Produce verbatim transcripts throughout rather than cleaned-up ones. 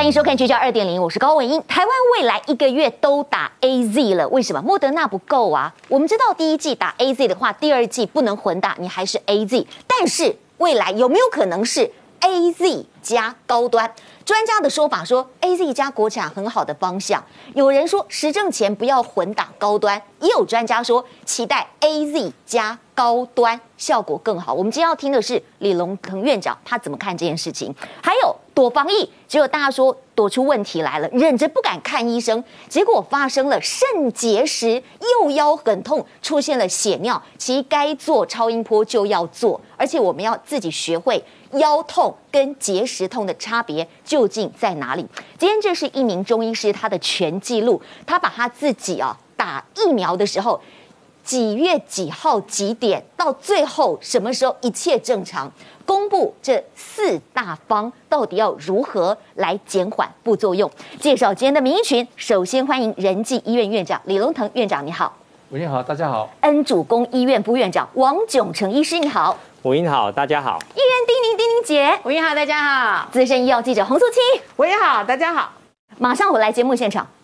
欢迎收看《聚焦二点零》，我是高文英。台湾未来一个月都打 A Z 了，为什么？莫德纳不够啊！我们知道第一季打 A Z 的话，第二季不能混打，你还是 A Z。但是未来有没有可能是 A Z 加高端？专家的说法说 A Z 加国产很好的方向。有人说时政前不要混打高端，也有专家说期待 A Z 加高端效果更好。我们今天要听的是李龙腾院长他怎么看这件事情，还有躲防疫，结果大家说躲出问题来了，忍着不敢看医生，结果发生了肾结石，右腰很痛，出现了血尿，其实该做超音波就要做，而且我们要自己学会腰痛跟结石痛的差别究竟在哪里。今天这是一名中医师他的全记录，他把他自己啊打疫苗的时候几月几号几点到最后什么时候一切正常，公布这四大方到底要如何来减缓副作用。介绍今天的名医群，首先欢迎仁济医院院长李龙腾院长，你好。 文英好，大家好。 恩主公医院副院长王炯成医师，你好。 文英好，大家好。 医院叮咛叮咛姐， 文英好，大家好。 资深医药记者洪素清， 文英好，大家好。 马上回来节目现场。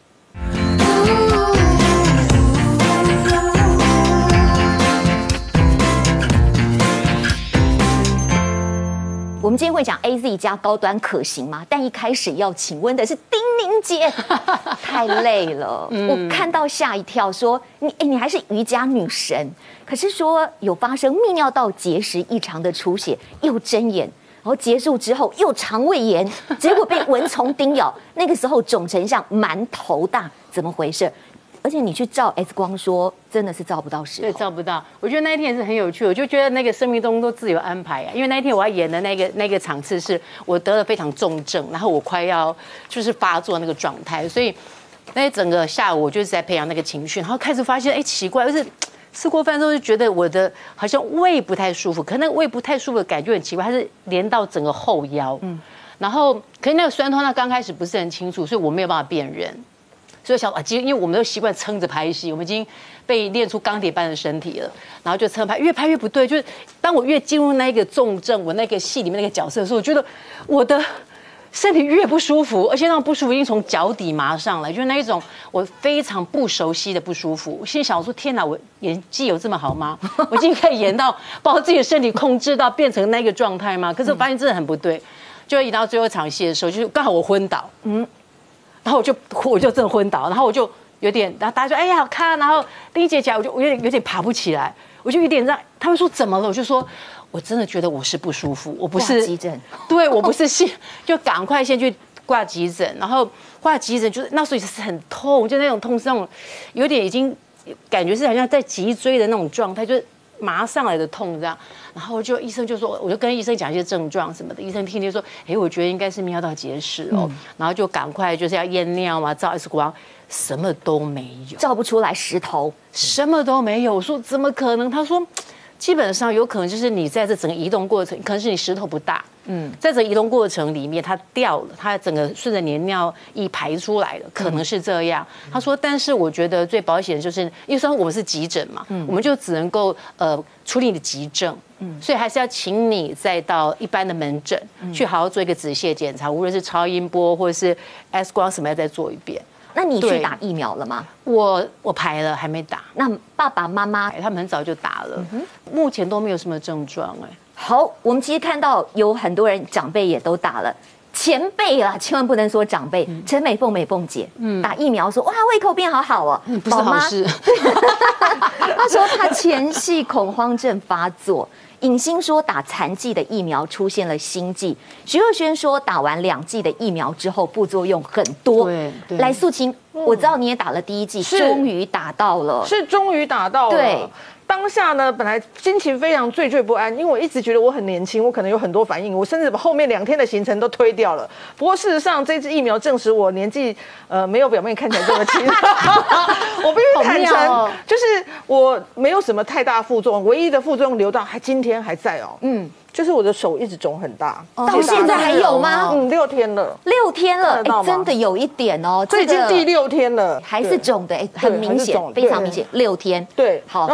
我们今天会讲 A Z 加高端可行吗？但一开始要请问的是叮咛姐，太累了，嗯、我看到吓一跳说，说你哎，你还是瑜伽女神，可是说有发生泌尿道结石异常的出血，又针眼，然后结束之后又肠胃炎，结果被蚊虫叮咬，那个时候肿成像馒头大，怎么回事？而且你去照 X 光说真的是照不到石头， 对，照不到。我觉得那一天也是很有趣，我就觉得那个生命中都自有安排啊。因为那一天我要演的那个那个场次是我得了非常重症，然后我快要就是发作那个状态，所以那整个下午我就是在培养那个情绪，然后开始发现哎奇怪，就是吃过饭之后就觉得我的好像胃不太舒服，可那个胃不太舒服的感觉很奇怪，它是连到整个后腰，嗯，然后可是那个酸痛，那刚开始不是很清楚，所以我没有办法辨认。所以想啊，其实因为我们都习惯撑着拍戏，我们已经被练出钢铁般的身体了，然后就撑拍，越拍越不对。就是当我越进入那个重症，我那个戏里面那个角色的时候，我觉得我的身体越不舒服，而且那种不舒服已经从脚底麻上来，就是那一种我非常不熟悉的不舒服。我心想说：天哪，我演技有这么好吗？我已经可以演到把我自己的身体控制到变成那个状态吗？可是我发现真的很不对。就演到最后一场戏的时候，就是刚好我昏倒，嗯。然后我就我就真的昏倒，然后我就有点，然后大家说哎呀好看，然后丽姐起来，我就我有点有点爬不起来，我就有点让他们说怎么了，我就说我真的觉得我是不舒服，我不是急诊， 对我不是先就赶快先去挂急诊，然后挂急诊就是那时候也是很痛，就那种痛是那种有点已经感觉是好像在脊椎的那种状态，就是麻上来的痛这样。然后就医生就说，我就跟医生讲一些症状什么的，医生听听说，哎，我觉得应该是泌尿道结石哦，嗯、然后就赶快就是要验尿啊，照 X 光，什么都没有， 照不出来石头， 什么都没有。我说怎么可能？他说，基本上有可能就是你在这整个移动过程，可能是你石头不大，嗯，在整个移动过程里面它掉了，它整个顺着黏尿液排出来了，可能是这样。嗯、他说，但是我觉得最保险的就是，因为说我们是急诊嘛，嗯、我们就只能够呃处理你的急症。嗯、所以还是要请你再到一般的门诊、嗯、去好好做一个仔细的检查，无论是超音波或者是 X 光什么，要再做一遍。 那你去打疫苗了吗？ 我我排了，还没打。 那爸爸妈妈他们很早就打了，嗯、目前都没有什么症状。哎， 好，我们其实看到有很多人长辈也都打了。前辈啦，千万不能说长辈。陈、嗯、美凤、美凤姐，嗯、打疫苗说哇，胃口变好好哦， 嗯、不是好事。 她说她前戏恐慌症发作。尹欣说打残剂的疫苗出现了心悸，徐若瑄说打完两剂的疫苗之后副作用很多。 对，对来素清，嗯、我知道你也打了第一剂，终于打到了， 是终于打到了。 对。 当下呢，本来心情非常惴惴不安，因为我一直觉得我很年轻，我可能有很多反应，我甚至把后面两天的行程都推掉了。不过事实上，这支疫苗证实我年纪呃没有表面看起来这么轻。我必须坦诚，哦、就是我没有什么太大副作用，唯一的副作用留到还今天还在哦。嗯。就是我的手一直肿很大， 到现在还有吗？ 嗯，六天了， 六天了，哎，真的有一点哦， 这已经第六天了， 还是肿的，哎，很明显，非常明显，六天。 对，好。然后呢，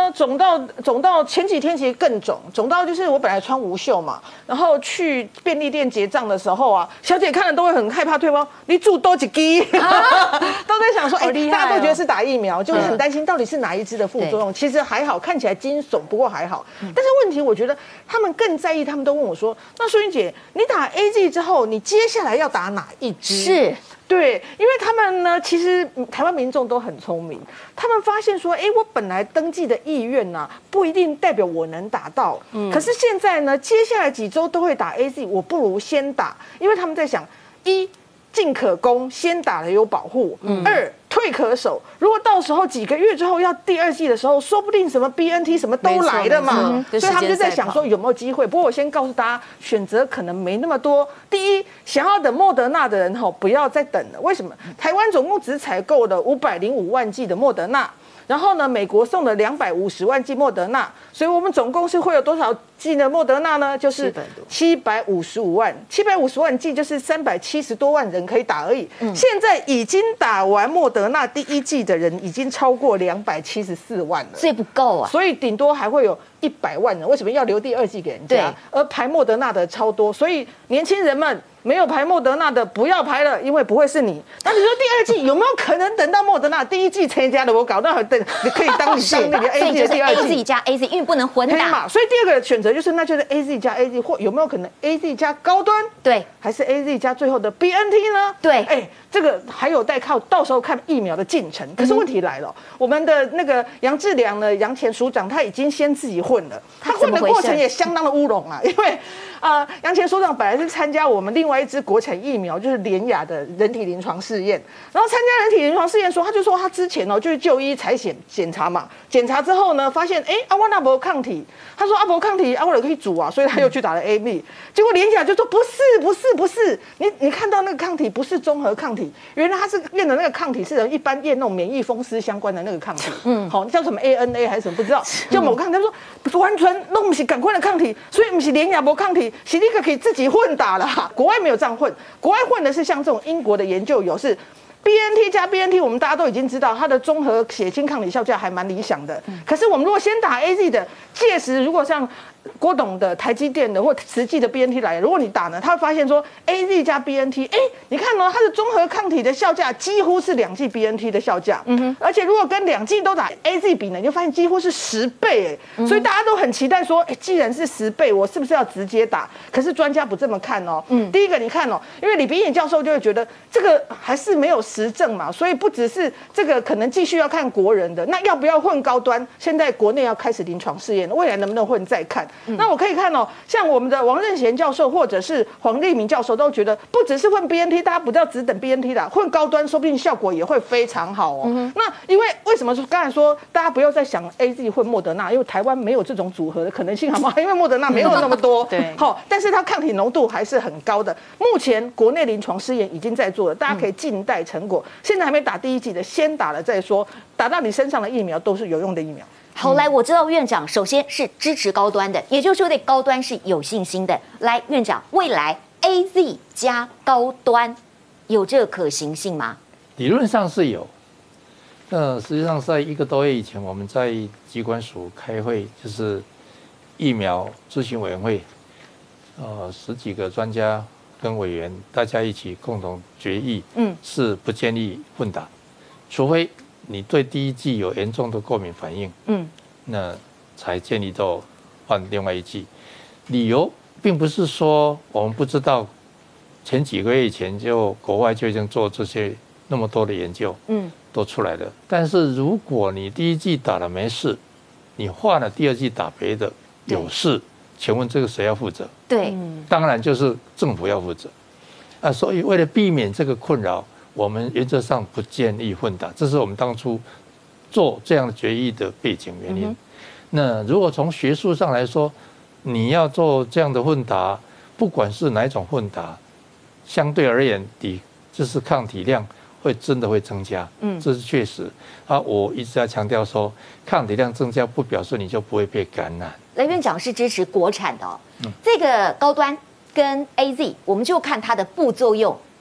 呢，肿到肿到前几天其实更肿，肿到就是我本来穿无袖嘛，然后去便利店结账的时候啊，小姐看了都会很害怕退包，你住多几支，啊、都在想说，哎、欸，大家都觉得是打疫苗，就会很担心到底是哪一支的副作用。其实还好，看起来惊悚，不过还好。但是问题，我觉得他们更在意，他们都问我说，那淑云姐，你打 A Z 之后，你接下来要打哪一支？ 是。对， 因为他们呢，其实台湾民众都很聪明，他们发现说，哎，我本来登记的意愿呢、啊，不一定代表我能打到，嗯，可是现在呢，接下来几周都会打 A Z， 我不如先打，因为他们在想，一进可攻，先打了有保护；嗯、二退可守，如果到时候几个月之后要第二季的时候，说不定什么 B N T 什么都来了嘛，所以他们就在想说有没有机会。不过我先告诉大家，选择可能没那么多。第一，想要等莫德纳的人哈，不要再等了。为什么？台湾总共只采购了五百零五万剂的莫德纳。然后呢，美国送了两百五十万剂莫德纳，所以我们总共是会有多少剂的莫德纳呢？就是七百五十五万，七百五十万剂就是三百七十多万人可以打而已。嗯、现在已经打完莫德纳第一剂的人已经超过两百七十四万了， 所以不够啊。 所以顶多还会有一百万人，为什么要留第二剂给人家？而排莫德纳的超多，所以年轻人们。没有排莫德纳的不要排了，因为不会是你。那你说第二季有没有可能等到莫德纳第一季参加的我搞到等你可以当你当那个 A Z 的第二季 ？A Z 加 A Z， 因为不能混打嘛。所以第二个选择就是那就是 A Z 加 A Z， 或有没有可能 A Z 加高端？ 对， 还是 A Z 加最后的 B N T 呢？ 对， 哎，这个还有待靠到时候看疫苗的进程。可是问题来了，嗯、我们的那个杨志良呢，杨前署长他已经先自己混了，他混的过程也相当的乌龙啊，因为。啊，杨前署长本来是参加我们另外一支国产疫苗，就是联雅的人体临床试验，然后参加人体临床试验说，他就说他之前哦就是就医采检检查嘛，检查之后呢，发现哎阿沃纳博抗体，他说阿博抗体阿沃尔可以煮啊，所以他又去打了 A B， 结果联雅就说不是不是不是，你你看到那个抗体不是综合抗体，原来他是验的那个抗体是人一般验那种免疫风湿相关的那个抗体，嗯，好叫什么 A N A 还是什么不知道，就某抗体，他说完全弄不是赶快的抗体，所以不是联雅博抗体。是立刻可以自己混打了，国外没有这样混，国外混的是像这种英国的研究有是 B N T 加 B N T， 我们大家都已经知道它的综合血清抗体效价还蛮理想的。可是我们如果先打 A Z 的，届时如果像郭董的、台积电的或实际的 B N T 来，如果你打呢，他会发现说 A Z 加 B N T， 哎，你看哦，它的综合抗体的效价几乎是两剂 B N T 的效价，嗯哼，而且如果跟两剂都打 A Z 比呢，你就发现几乎是十倍，哎，所以大家都很期待说，哎，既然是十倍，我是不是要直接打？可是专家不这么看哦，嗯，第一个你看哦，因为李秉颖教授就会觉得这个还是没有实证嘛，所以不只是这个可能继续要看国人的，那要不要混高端？现在国内要开始临床试验了，未来能不能混再看。嗯、那我可以看哦，像我们的王任贤教授或者是黄立明教授都觉得，不只是混 B N T， 大家不要只等 B N T 啦，混高端说不定效果也会非常好哦。嗯、那因为为什么刚才说大家不要再想 A Z 混莫德纳，因为台湾没有这种组合的可能性，好吗？因为莫德纳没有那么多，对，好、哦，但是它抗体浓度还是很高的。目前国内临床试验已经在做了，大家可以静待成果。嗯、现在还没打第一剂的，先打了再说，打到你身上的疫苗都是有用的疫苗。 好，来，我知道院长首先是支持高端的，也就是说对高端是有信心的。来，院长，未来 A Z 加高端有这个可行性吗？ 理论上是有。那实际上在一个多月以前，我们在疾管署开会，就是疫苗咨询委员会，呃，十几个专家跟委员大家一起共同决议，嗯，是不建议混打，除非你对第一剂有严重的过敏反应，嗯，那才建议到换另外一剂。理由并不是说我们不知道，前几个月以前就国外就已经做这些那么多的研究，嗯，都出来了。但是如果你第一剂打了没事，你换了第二剂打别的有事，请问这个谁要负责？ 对， 当然就是政府要负责。啊，所以为了避免这个困扰，我们原则上不建议混打，这是我们当初做这样的决议的背景原因。嗯、那如果从学术上来说，你要做这样的混打，不管是哪一种混打，相对而言，抵就是抗体量会真的会增加。嗯，这是确实。啊，我一直在强调说，抗体量增加不表示你就不会被感染。 雷院长是支持国产的哦，嗯、这个高端跟 A Z， 我们就看它的副作用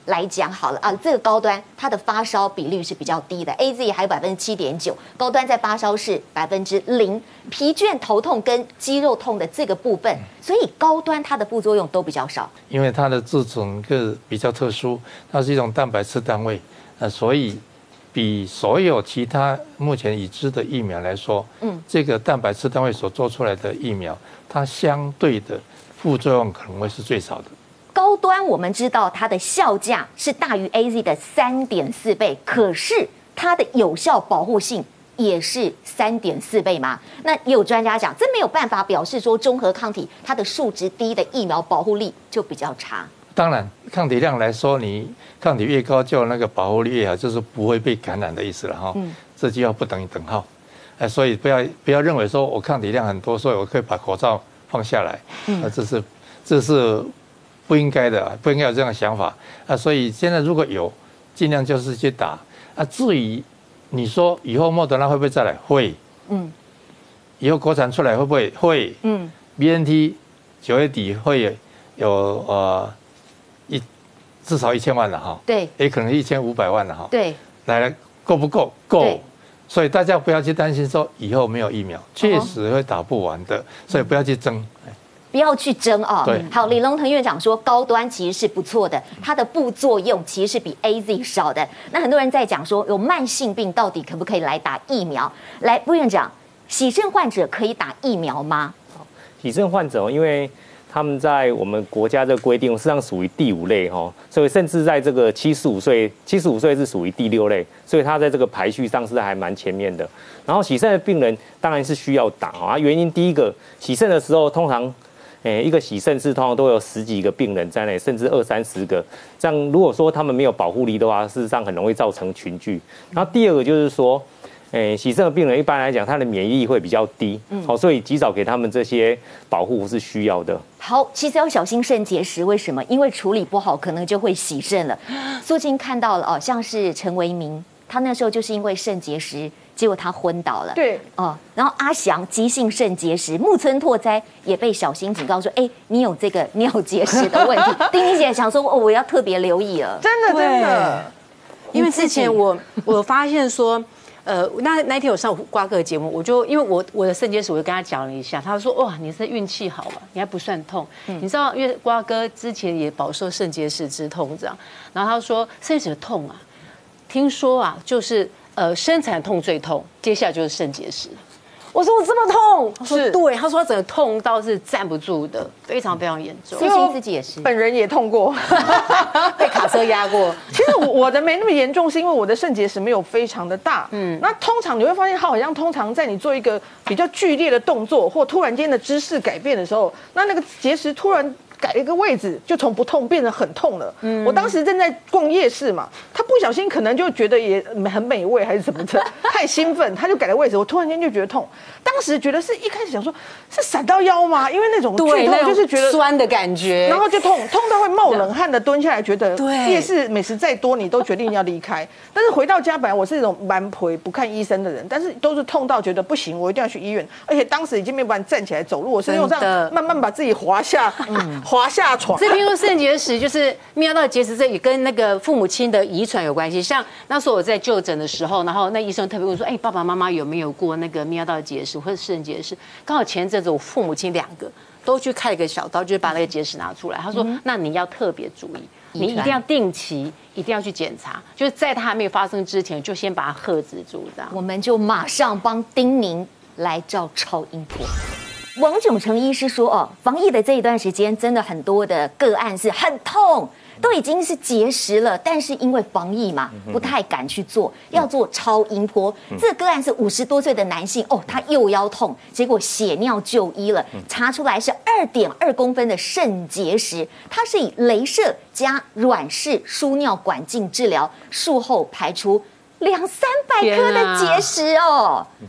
来讲好了啊，这个高端它的发烧比率是比较低的 ，A Z 还有百分之七点九，高端在发烧是百分之零，疲倦、头痛跟肌肉痛的这个部分，所以高端它的副作用都比较少。 因为它的制成个比较特殊，它是一种蛋白质单位，呃，所以比所有其他目前已知的疫苗来说，嗯，这个蛋白质单位所做出来的疫苗，它相对的副作用可能会是最少的。 高端我们知道它的效价是大于 A Z 的三点四倍，可是它的有效保护性也是三点四倍嘛？那也有专家讲，这没有办法表示说中和抗体它的数值低的疫苗保护力就比较差。 当然，抗体量来说，你抗体越高，就那个保护力越好，就是不会被感染的意思了哈。嗯，这句话不等于等号，哎，所以不要不要认为说我抗体量很多，所以我可以把口罩放下来，嗯，这是这是。不应该的，不应该有这样的想法啊！所以现在如果有，尽量就是去打啊。至于你说以后莫德纳会不会再来？会，嗯。以后国产出来会不会？会，嗯。B N T 九月底会有呃一至少一千万了哈， 对， 也可能一千五百万了哈， 对。 来了够不够？够。所以大家不要去担心说以后没有疫苗，确实会打不完的，所以不要去争。 不要去争啊！ 对， 好，李龙腾院长说高端其实是不错的，它的副作用其实是比 A Z 少的。那很多人在讲说，有慢性病到底可不可以来打疫苗？来，副院长，洗肾患者可以打疫苗吗？ 洗肾患者，因为他们在我们国家的规定，实际上属于第五类哈，所以甚至在这个七十五岁，七十五岁是属于第六类，所以他在这个排序上是还蛮前面的。然后洗肾的病人当然是需要打啊，原因第一个，洗肾的时候通常。诶，一个洗肾室通常都有十几个病人在内，甚至二三十个。这样如果说他们没有保护力的话，事实上很容易造成群聚。然后第二个就是说，诶，洗肾的病人一般来讲，他的免疫力会比较低，好，所以及早给他们这些保护是需要的。 好，其实要小心肾结石，为什么？因为处理不好，可能就会洗肾了。最近看到了哦，像是陈为民，他那时候就是因为肾结石。结果他昏倒了， 对， 哦，然后阿翔急性肾结石，木村拓哉也被小心警告说，哎，你有这个尿结石的问题。丁丁姐想说，哦，我要特别留意了， 真的真的， 因为之前我我发现说，呃，那那天我上瓜哥的节目，我就因为我我的肾结石，我就跟他讲了一下，他说，哇，你是运气好啊，你还不算痛，嗯、你知道，因为瓜哥之前也饱受肾结石之痛这样，然后他说肾结石的痛啊，听说啊，就是。呃，生产痛最痛，接下来就是肾结石。我说我这么痛，他说对，他说他整个痛到是站不住的，非常非常严重。 思欣自己也是， 本人也痛过， 被卡车压过。 其实我我的没那么严重，是因为我的肾结石没有非常的大。嗯，那通常你会发现，它好像通常在你做一个比较剧烈的动作，或突然间的姿势改变的时候，那那个结石突然。改了一个位置，就从不痛变得很痛了。嗯，我当时正在逛夜市嘛，他不小心可能就觉得也很美味还是什么的，太兴奋，他就改了位置。我突然间就觉得痛，当时觉得是一开始想说，是闪到腰吗？因为那种剧痛就是觉得酸的感觉， 然后就痛，痛到会冒冷汗的蹲下来，觉得夜市美食再多，你都决定要离开。但是回到家，本来我是一种蛮陪不看医生的人，但是都是痛到觉得不行，我一定要去医院。而且当时已经没有办法站起来走路，我是用这样慢慢把自己滑下。嗯滑下床。 这听说肾结石就是泌尿道结石，这也跟那个父母亲的遗传有关系。像那时候我在就诊的时候，然后那医生特别问说：“哎，爸爸妈妈有没有过那个泌尿道结石或者肾结石？”刚好前阵子我父母亲两个都去开了个小刀，就是把那个结石拿出来。他说：“那你要特别注意，你一定要定期，一定要去检查，就是在它还没有发生之前，就先把它遏制住。”这样， 我们就马上帮丁宁来照超音波。王炯成医师说：“哦，防疫的这一段时间，真的很多的个案是很痛，都已经是结石了，但是因为防疫嘛，不太敢去做，要做超音波。这个个案是五十多岁的男性，哦，他右腰痛，结果血尿就医了，查出来是二点二公分的肾结石，他是以雷射加软式输尿管镜治疗，术后排出两三百颗的结石哦。”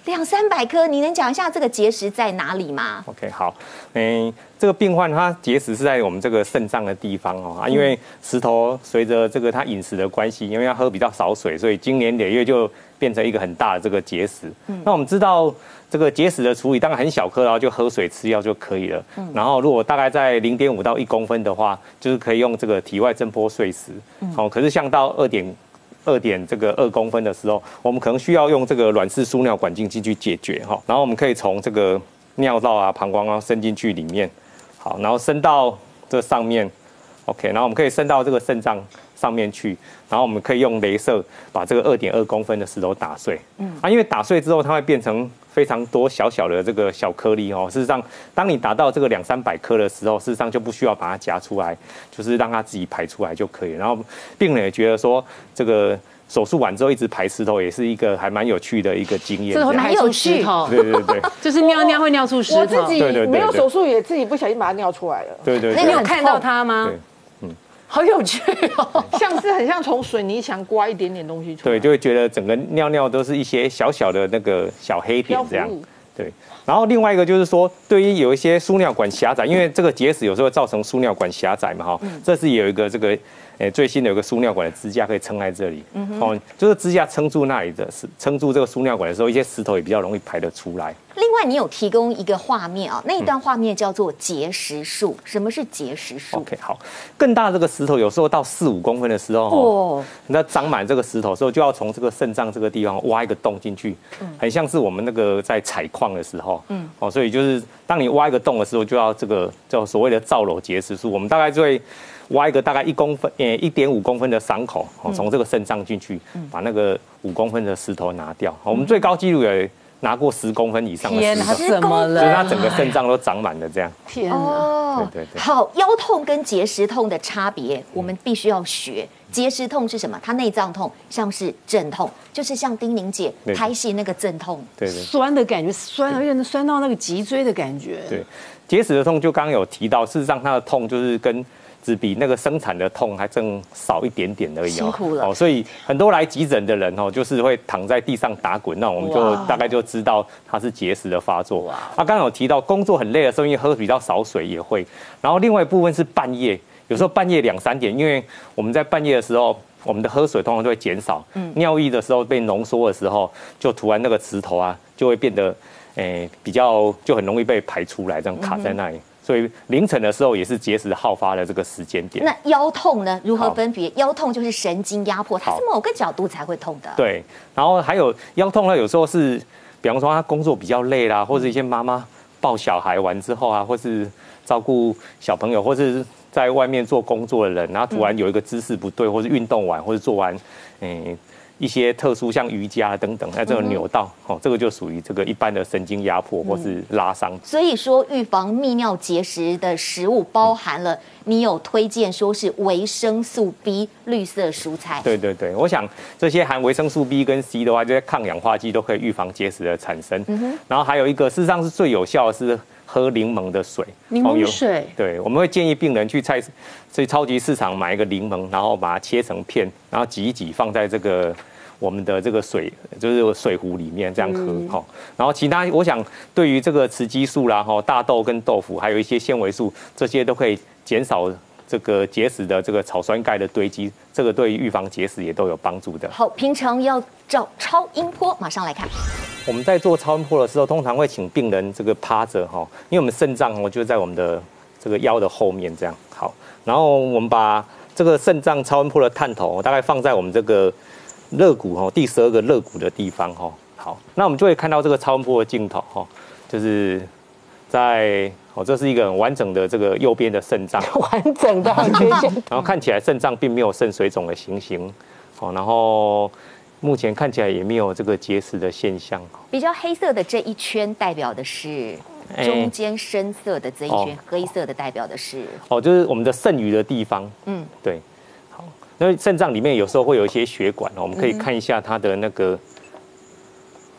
两三百颗，你能讲一下这个结石在哪里吗 ？OK， 好，嗯，这个病患他结石是在我们这个肾脏的地方哦，啊，因为石头随着这个他饮食的关系，因为他喝比较少水，所以经年累月就变成一个很大的这个结石。嗯、那我们知道这个结石的处理，当然很小颗，然后就喝水吃药就可以了。嗯、然后如果大概在零点五到一公分的话，就是可以用这个体外震波碎石。嗯、哦，可是像到二点。二点这个二公分的时候，我们可能需要用这个软式输尿管进去解决哈，然后我们可以从这个尿道啊、膀胱啊伸进去里面，好，然后伸到这上面 ，OK， 然后我们可以伸到这个肾脏上面去，然后我们可以用雷射把这个二点二公分的石头打碎，嗯，啊，因为打碎之后它会变成非常多小小的这个小颗粒哦，事实上，当你达到这个两三百颗的时候，事实上就不需要把它夹出来，就是让它自己排出来就可以了。然后病人也觉得说，这个手术完之后一直排石头也是一个还蛮有趣的一个经验， 这个蛮有趣， 对对对， 就是尿尿会尿出石头。 我自己没有手术也自己不小心把它尿出来了。 对对， 那你有看到它吗？ 对，嗯， 好有趣哦， 像是很像从水泥墙刮一点点东西出来。 对，就会觉得整个尿尿都是一些小小的那个小黑点这样。对，然后另外一个就是说，对于有一些输尿管狭窄，因为这个结石有时候会造成输尿管狭窄嘛，哈，这是有一个这个，诶，最新的有个输尿管的支架可以撑在这里，哦，就是支架撑住那里的，撑住这个输尿管的时候，一些石头也比较容易排得出来。 另外，你有提供一个画面啊，那一段画面叫做结石术。什么是结石术 ？OK， 好，更大的这个石头有时候到四五公分的时候，哦，那长满这个石头的时候，就要从这个肾脏这个地方挖一个洞进去，很像是我们那个在采矿的时候，嗯，哦，所以就是当你挖一个洞的时候，就要这个叫所谓的造瘻结石术。我们大概就会挖一个大概一公分，呃，一点五公分的伤口，哦，从这个肾脏进去，把那个五公分的石头拿掉。我们最高纪录也拿过十公分以上的石头， 怎么了？ 就是它整个肾脏都长满了这样。 天哪！ 哦， 对对对。 好，腰痛跟结石痛的差别，我们必须要学。结石痛是什么？它内脏痛，像是阵痛，就是像丁宁姐拍戏那个阵痛， 对对， 酸的感觉，酸而且酸到那个脊椎的感觉。 对，结石的痛就刚刚有提到，事实上它的痛就是跟只比那个生产的痛还更少一点点而已哦， 辛苦了哦，所以很多来急诊的人哦，就是会躺在地上打滚，那我们就大概就知道它是结石的发作。啊，刚刚有提到工作很累的时候，因为喝比较少水也会，然后另外一部分是半夜，有时候半夜两三点，因为我们在半夜的时候，我们的喝水通常都会减少，嗯，尿液的时候被浓缩的时候，就突然那个石头啊就会变得，诶，比较就很容易被排出来，这样卡在那里。嗯，所以凌晨的时候也是结石好发的这个时间点。 那腰痛呢？如何分别？腰痛就是神经压迫，它是某个角度才会痛的。 对，然后还有腰痛呢，有时候是，比方说他工作比较累啦，或者一些妈妈抱小孩完之后啊，或是照顾小朋友，或是在外面做工作的人，然后突然有一个姿势不对，或是运动完，或者做完，嗯。一些特殊像瑜伽等等，那这个扭到，哦，这个就属于这个一般的神经压迫或是拉伤。 所以说，预防泌尿结石的食物包含了，你有推荐说是维生素 B 绿色蔬菜。 对对对，我想这些含维生素 B 跟 C 的话，这些抗氧化剂都可以预防结石的产生。嗯，然后还有一个，事实上是最有效的是喝柠檬的水。 柠檬水， 哦，对，我们会建议病人去菜去超级市场买一个柠檬，然后把它切成片，然后挤一挤，放在这个我们的这个水，就是水壶里面这样喝。好，嗯，然后其他我想对于这个雌激素啦，哈，大豆跟豆腐，还有一些纤维素，这些都可以减少这个结石的这个草酸钙的堆积，这个对于预防结石也都有帮助的。 好，平常要照超音波，马上来看。 我们在做超音波的时候，通常会请病人这个趴着哈，因为我们肾脏哦就在我们的这个腰的后面这样。好，然后我们把这个肾脏超音波的探头大概放在我们这个肋骨哦第十二个肋骨的地方哈。好，那我们就会看到这个超音波的镜头哈，就是在哦这是一个很完整的这个右边的肾脏， 完整的很缺陷， 然后看起来肾脏并没有肾水肿的情形，哦，然后。目前看起来也没有这个结石的现象。 比较黑色的这一圈代表的是中间深色的这一圈，黑色的代表的是哦，就是我们的肾盂的地方。嗯，对。好，因为肾脏里面有时候会有一些血管，我们可以看一下它的那个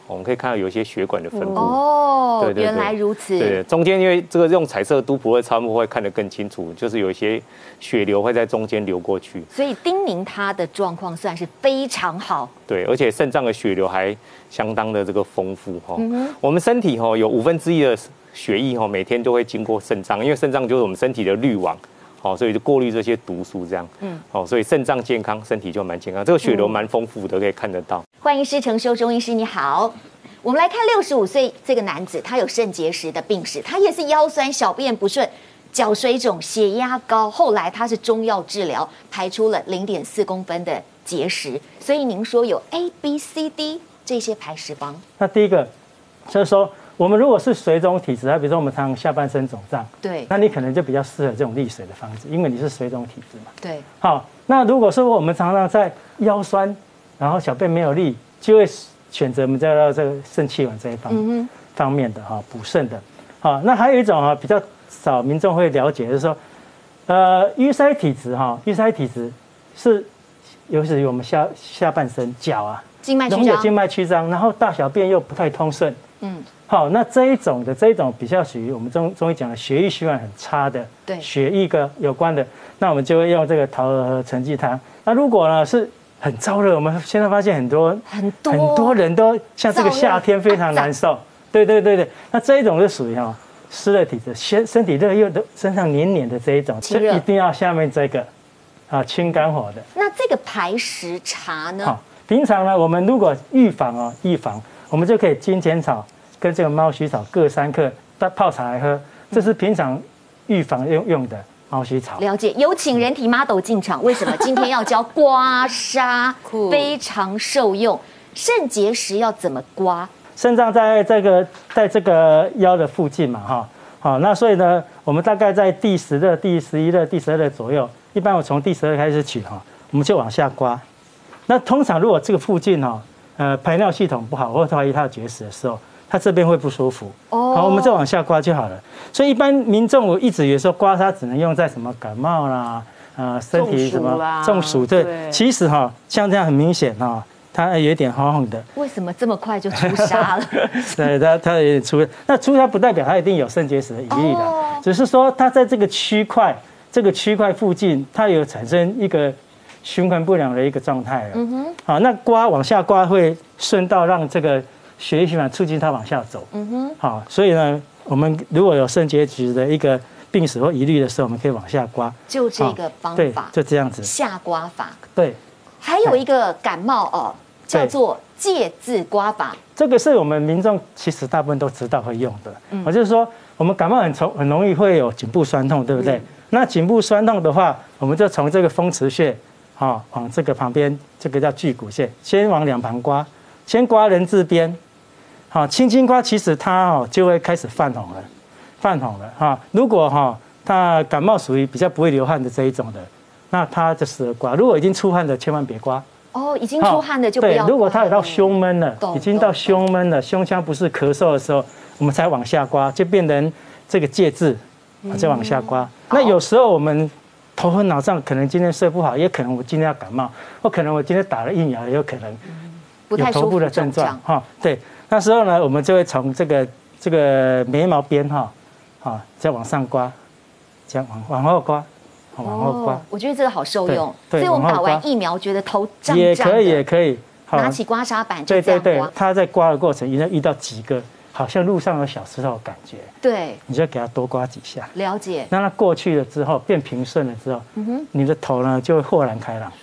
我们可以看到有一些血管的分布。 哦， 对对对原来如此。 对，中间因为这个用彩色都普瑞超音波会看得更清楚，就是有一些血流会在中间流过去。 所以丁宁他的状况算是非常好。 对，而且肾脏的血流还相当的这个丰富哈。嗯、我们身体哈有五分之一的血液哈每天都会经过肾脏，因为肾脏就是我们身体的滤网。好，所以就过滤这些毒素，这样，嗯，好，所以肾脏健康，身体就蛮健康。这个血流蛮丰富的，可以看得到。 欢迎施承修中医师，你好。我们来看六十五岁这个男子，他有肾结石的病史，他也是腰酸、小便不顺、脚水肿、血压高。后来他是中药治疗，排出了零点四公分的结石。所以您说有 A、B、C、D 这些排石方？ 那第一个就是说。我们如果是水肿体质，比如说我们常常下半身肿胀， 对， 那你可能就比较适合这种利水的方式，因为你是水肿体质嘛。 对， 好，那如果说我们常常在腰酸，然后小便没有力，就会选择我们叫到这个肾气丸这一方、嗯、方面的哈补肾的。好，那还有一种哈比较少民众会了解，就是说，呃，淤塞体质哈，淤塞体质是尤其是我们下下半身脚啊， 静脉曲张， 容易有静脉曲张，然后大小便又不太通顺，嗯。好，那这一种的这一种比较属于我们中中医讲的血液循环很差的， 对， 血液个有关的，那我们就会用这个桃核承气汤。那如果呢是很燥热，我们现在发现很多很多很多人都像这个夏天非常难受，对对对对，那这一种是属于哈湿热体质，身身体热又都身上黏黏的这一种，就一定要下面这个啊清肝火的。 那这个排石茶呢？ 好，平常呢我们如果预防哦预防，我们就可以金钱草。跟这个猫须草各三克，泡茶来喝，这是平常预防用用的猫须草。 了解，有请人体 model 进场。为什么今天要教刮痧？非常受用。肾结石要怎么刮？ 肾脏在这个在这个腰的附近嘛，哈，好，那所以呢，我们大概在第十热、第十一热、第十二热左右，一般我从第十二开始取哈，我们就往下刮。那通常如果这个附近哈，呃，排尿系统不好，或者怀疑它有结石的时候。它这边会不舒服，哦，好，我们再往下刮就好了。所以一般民众我一直以为说刮痧只能用在什么感冒啦，呃，身体什么中暑，对，其实哈，像这样很明显哈，它有一点红红的。 为什么这么快就出痧了？ 对，它它有点出，那出痧不代表它一定有肾结石的疑虑的，哦、只是说它在这个区块，这个区块附近，它有产生一个循环不良的一个状态了。嗯哼，好，那刮往下刮会顺道让这个。血液循环促进它往下走，嗯哼，好，所以呢，我们如果有肾结石的一个病史或疑虑的时候，我们可以往下刮， 就这个方法， 对，就这样子下刮法， 对。 还有一个感冒哦，叫做介字刮法， 这个是我们民众其实大部分都知道会用的，嗯，我就是说我们感冒很从很容易会有颈部酸痛，对不对？嗯、那颈部酸痛的话，我们就从这个风池穴，啊，往这个旁边，这个叫巨骨穴，先往两旁刮，先刮人字边。好，轻轻刮，其实它哦就会开始泛红了，泛红了哈。如果哈它感冒属于比较不会流汗的这一种的，那它就适合刮。如果已经出汗的，千万别刮。 哦，已经出汗的就不要刮。 对，如果它有到胸闷了，已经到胸闷了，胸腔不是咳嗽的时候，我们才往下刮，就变成这个介字，再往下刮。那有时候我们头昏脑胀，可能今天睡不好，也可能我今天要感冒，或可能我今天打了疫苗，也有可能有头部的症状哈。对。那时候呢，我们就会从这个这个眉毛边哈，啊，再往上刮，这样往往后刮，往后刮。 我觉得这个好受用，所以我们打完疫苗觉得头胀胀的， 也可以也可以， 拿起刮痧板就这样刮。 对对对，他在刮的过程，一定遇到几个好像路上有小石头的感觉， 对， 你就给他多刮几下， 了解。 让它过去了之后变平顺了之后，嗯哼，你的头呢就会豁然开朗。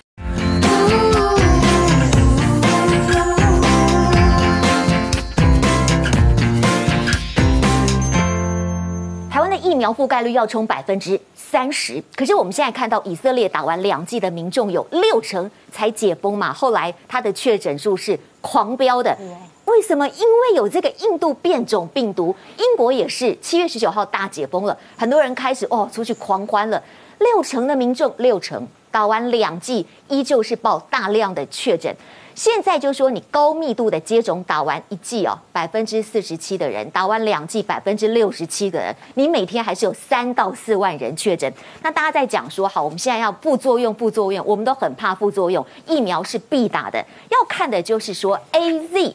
疫苗覆盖率要冲百分之三十，可是我们现在看到以色列打完两剂的民众有六成才解封嘛，后来它的确诊数是狂飙的，为什么？因为有这个印度变种病毒，英国也是七月十九号大解封了，很多人开始哦出去狂欢了，六成的民众六成打完两剂依旧是报大量的确诊。现在就说你高密度的接种打完一剂哦，百分之四十七的人打完两剂，百分之六十七的人，你每天还是有三到四万人确诊。那大家在讲说，好，我们现在要副作用，副作用，我们都很怕副作用，疫苗是必打的。要看的就是说 A Z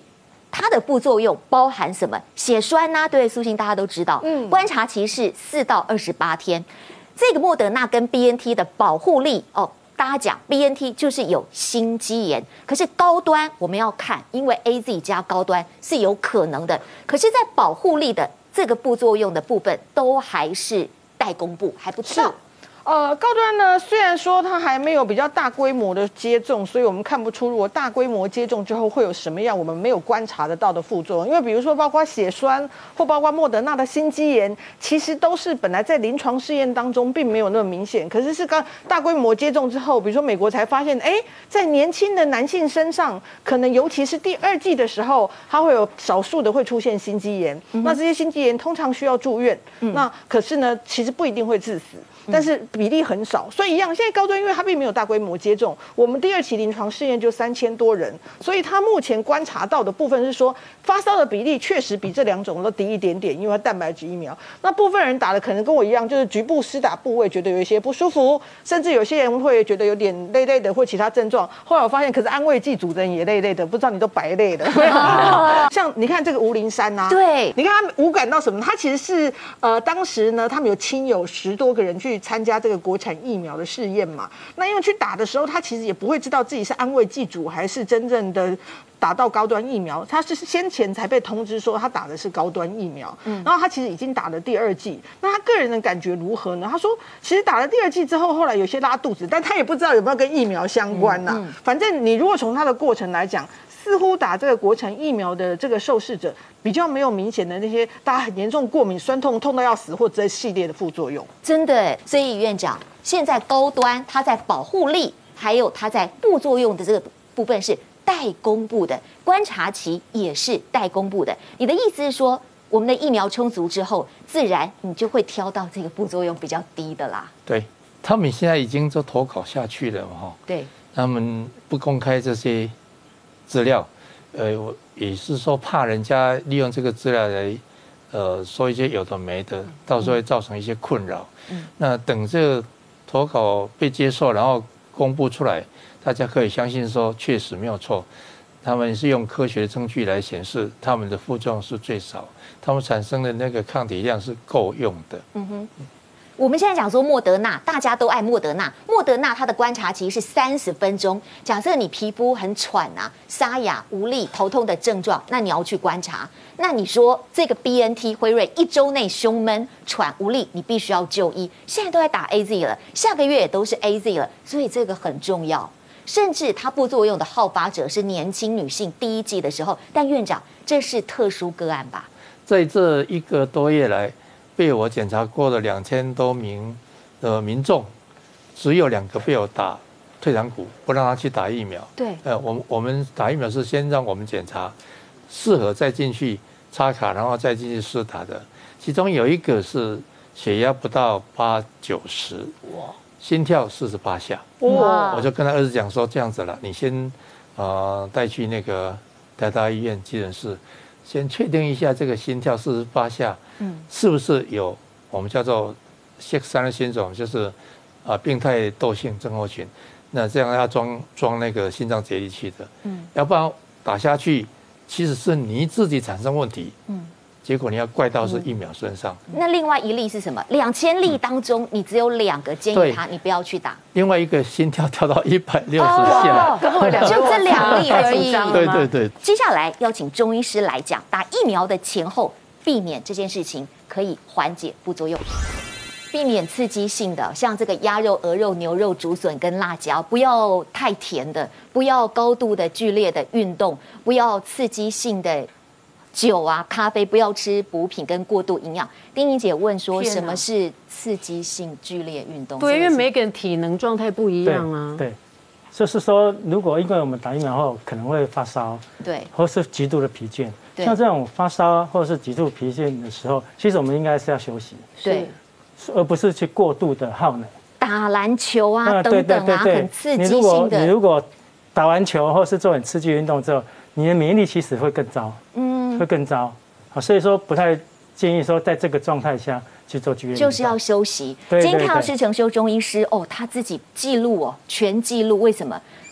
它的副作用包含什么？血栓呐、啊，对，苏欣大家都知道， 嗯， 观察期是四到二十八天。这个莫德纳跟 B N T 的保护力哦，大家讲 B N T 就是有心肌炎，可是高端我们要看，因为 A Z 加高端是有可能的，可是，在保护力的这个副作用的部分，都还是待公布，还不知道。 呃，高端呢，虽然说它还没有比较大规模的接种，所以我们看不出如果大规模接种之后会有什么样我们没有观察得到的副作用。因为比如说包括血栓或包括莫德纳的心肌炎，其实都是本来在临床试验当中并没有那么明显，可是是刚大规模接种之后，比如说美国才发现，哎，在年轻的男性身上，可能尤其是第二季的时候，它会有少数的会出现心肌炎。嗯、那这些心肌炎通常需要住院，嗯、那可是呢，其实不一定会致死。但是比例很少，所以一样。现在高端因为它并没有大规模接种，我们第二期临床试验就三千多人，所以它目前观察到的部分是说，发烧的比例确实比这两种都低一点点，因为它蛋白质疫苗。那部分人打的可能跟我一样，就是局部施打部位觉得有一些不舒服，甚至有些人会觉得有点累累的或其他症状。后来我发现，可是安慰剂组的人也累累的，不知道你都白累了。像你看这个吴林山呐、啊， 对， 你看他无感到什么？他其实是呃，当时呢，他们有亲友十多个人去参加这个国产疫苗的试验嘛。那因为去打的时候，他其实也不会知道自己是安慰剂组还是真正的打到高端疫苗，他是先前才被通知说他打的是高端疫苗，嗯，然后他其实已经打了第二剂。那他个人的感觉如何呢？他说，其实打了第二剂之后，后来有些拉肚子，但他也不知道有没有跟疫苗相关呐、啊。嗯嗯、反正你如果从他的过程来讲，似乎打这个国产疫苗的这个受试者比较没有明显的那些大家很严重过敏、酸痛、痛到要死或这系列的副作用。 真的，所以院长现在高端它在保护力还有它在副作用的这个部分是待公布的，观察期也是待公布的。你的意思是说，我们的疫苗充足之后，自然你就会挑到这个副作用比较低的啦。 对，他们现在已经都投稿下去了哈。 对， 他们不公开这些资料，呃，我也是说怕人家利用这个资料来，呃，说一些有的没的，到时候会造成一些困扰。嗯，那等这个投稿被接受，然后公布出来，大家可以相信说确实没有错，他们是用科学的证据来显示他们的副作用是最少，他们产生的那个抗体量是够用的。嗯哼。 我们现在讲说莫德纳，大家都爱莫德纳。莫德纳它的观察期是三十分钟。假设你皮肤很喘啊、沙哑、无力、头痛的症状，那你要去观察。那你说这个 B N T 辉瑞一周内胸闷、喘、无力，你必须要就医。现在都在打 A Z 了，下个月也都是 A Z 了，所以这个很重要。甚至它副作用的好发者是年轻女性，第一季的时候。但院长，这是特殊个案吧？ 在这一个多月来，被我检查过的两千多名的民众，只有两个被我打退堂鼓，不让他去打疫苗。 对， 呃，我们我们打疫苗是先让我们检查适合再进去插卡，然后再进去试打的。其中有一个是血压不到八九十，哇，心跳四十八下，哇！我就跟他儿子讲说，这样子了，你先呃带去那个台大医院急诊室。先确定一下这个心跳四十八下，嗯，是不是有我们叫做谢克三的心种，就是啊病态窦性症候群。那这样要装装那个心脏节律器的，嗯，要不然打下去其实是你自己产生问题，嗯，结果你要怪到是疫苗身上。 嗯、那另外一例是什么？两千例当中，你只有两个建议他，你不要去打。 另外一个心跳跳到一百六十下， 哦、就这两例而已。 对对对。 接下来邀请中医师来讲，打疫苗的前后，避免这件事情可以缓解副作用，避免刺激性的，像这个鸭肉、鹅肉、牛肉、竹笋跟辣椒，不要太甜的，不要高度的剧烈的运动，不要刺激性的。酒啊、咖啡，不要吃补品跟过度营养。丁怡姐问说，什么是刺激性剧烈运动？ 对，因为每个人体能状态不一样啊。 对，对就是说，如果因为我们打疫苗后可能会发烧， 对， 或是极度的疲倦，像这种发烧或是极度疲倦的时候，其实我们应该是要休息， 对， 而不是去过度的耗能。 打篮球啊，等等啊，很刺激性的。 你如果打完球或是做很刺激运动之后，你的免疫力其实会更糟，嗯，会更糟，好，所以说不太建议说在这个状态下去做剧烈运动， 就是要休息。今天看到施承修中医师哦，他自己记录哦，全记录。为什么？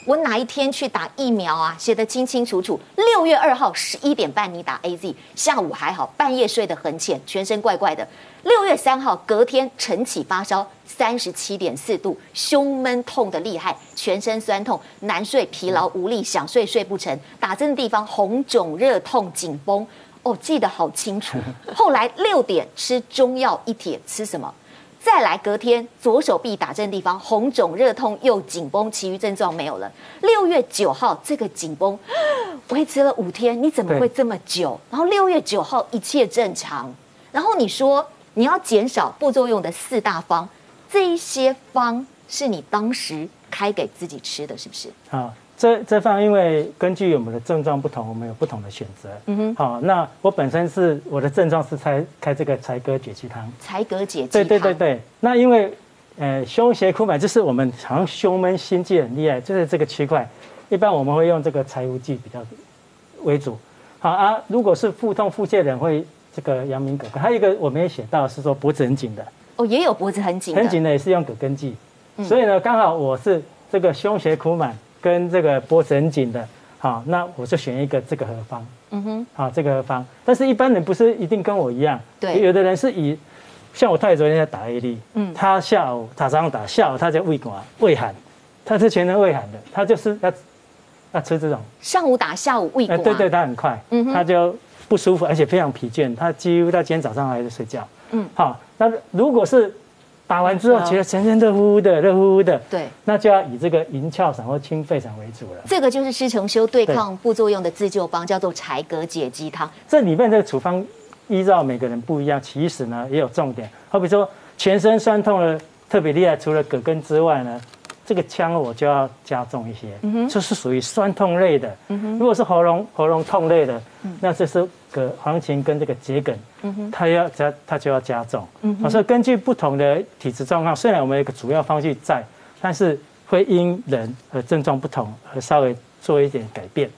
我哪一天去打疫苗啊，写得清清楚楚。六月二号十一点半你打 A Z， 下午还好，半夜睡得很浅，全身怪怪的。六月三号隔天晨起发烧三十七点四度，胸闷痛的厉害，全身酸痛，难睡，疲劳无力，想睡睡不成，打针的地方红肿热痛紧绷。哦，记得好清楚。后来六点吃中药一帖，吃什么？再来隔天左手臂打针的地方红肿热痛又紧绷，其余症状没有了。六月九号这个紧绷维持了五天，你怎么会这么久？然后六月九号一切正常，然后你说你要减少副作用的四大方，这一些方是你当时开给自己吃的，是不是？ 好。这这方因为根据我们的症状不同，我们有不同的选择。嗯哼，好，那我本身是我的症状是开开这个柴葛解鸡汤。 柴葛解鸡汤。 对对对对，那因为呃胸胁哭满就是我们好像胸闷心悸很厉害，就是这个区块，一般我们会用这个柴胡剂比较为主。好啊，如果是腹痛腹泻的人会这个阳明葛根，还有一个我们也写到是说脖子很紧的。 哦，也有脖子很紧的。 很紧的也是用葛根剂，嗯、所以呢刚好我是这个胸胁哭满。跟这个脖子很紧的，好，那我就选一个这个合方，嗯哼，好，这个合方。但是一般人不是一定跟我一样，对，有的人是以，像我太太昨天在打 A D， 嗯，他下午他早上打，下午他就胃管胃寒，他是全身胃寒的，他就是要要吃这种。上午打，下午胃管、呃。对对，他很快，嗯哼，他就不舒服，而且非常疲倦，他几乎到今天早上还在睡觉，嗯，好，那如果是。打完之后觉得全身热乎乎的，热乎乎的，对，那就要以这个银翘散或清肺散为主了。这个就是施承修对抗副作用的自救方，叫做柴葛解鸡汤。这里面这个处方依照每个人不一样，其实呢也有重点。好比说全身酸痛的特别厉害，除了葛根之外呢，这个羌我就要加重一些，嗯、就是属于酸痛类的。嗯、如果是喉咙喉咙痛类的，嗯、那这是葛黄芩跟这个桔梗，嗯、它要加它就要加重。嗯、所以根据不同的体质状况，虽然我们有一个主要方剂在，但是会因人和症状不同而稍微做一点改变。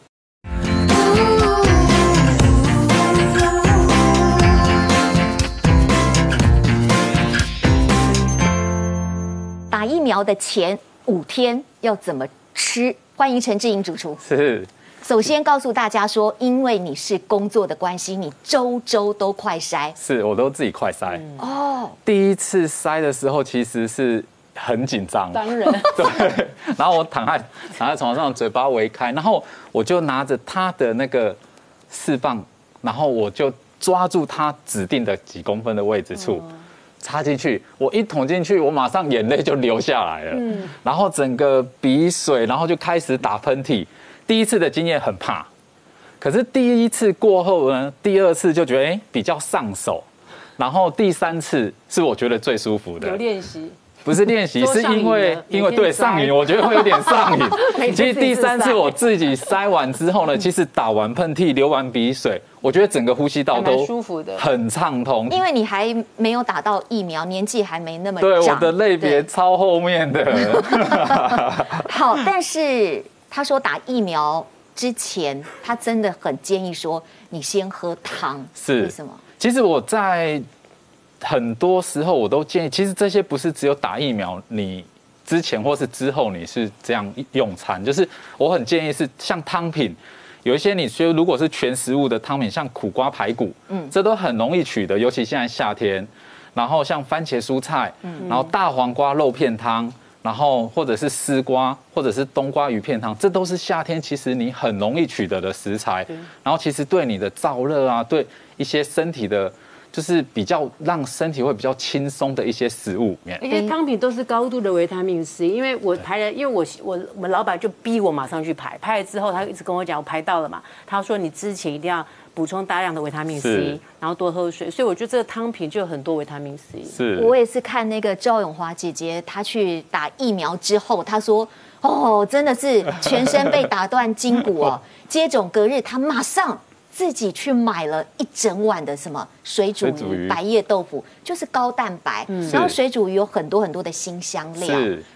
打疫苗的前五天要怎么吃？欢迎陈志颖主厨。 是。 首先告诉大家说，因为你是工作的关系，你周周都快筛。 是，我都自己快筛。 嗯、哦。 第一次筛的时候，其实是很紧张。 当然。 对。然后我躺在躺在床上，嘴巴微开，然后我就拿着他的那个释放，然后我就抓住他指定的几公分的位置处。嗯，插进去，我一捅进去，我马上眼泪就流下来了，嗯，然后整个鼻水，然后就开始打喷嚏。第一次的经验很怕，可是第一次过后呢，第二次就觉得哎、欸、比较上手，然后第三次是我觉得最舒服的。 有练习。 不是练习，是因为因为对上瘾，我觉得会有点上瘾。其实第三次我自己筛完之后呢，其实打完喷嚏、流完鼻水，我觉得整个呼吸道都舒服的， 很畅通。 因为你还没有打到疫苗，年纪还没那么长。 对，我的类别超后面的。 好，但是他说打疫苗之前，他真的很建议说你先喝汤， 是为什么？ 其实我在。很多时候我都建议，其实这些不是只有打疫苗，你之前或是之后你是这样用餐，就是我很建议是像汤品，有一些你觉得如果是全食物的汤品，像苦瓜排骨，嗯，这都很容易取得，尤其现在夏天。然后像番茄蔬菜，嗯，然后大黄瓜肉片汤，然后或者是丝瓜，或者是冬瓜鱼片汤，这都是夏天其实你很容易取得的食材。然后其实对你的燥热啊，对一些身体的。就是比较让身体会比较轻松的一些食物， 而且汤品都是高度的维他命 C。因为我排了，因为我我我们老板就逼我马上去排，排了之后他一直跟我讲，我排到了嘛，他说你之前一定要补充大量的维他命 C， 然后多喝水，所以我觉得这个汤品就有很多维他命 C。 是， 我也是看那个赵永华姐姐，她去打疫苗之后，她说哦，真的是全身被打断筋骨哦，接踵隔日，她马上。自己去买了一整碗的什么水煮鱼、白叶豆腐，就是高蛋白。嗯、然后水煮鱼有很多很多的辛香料。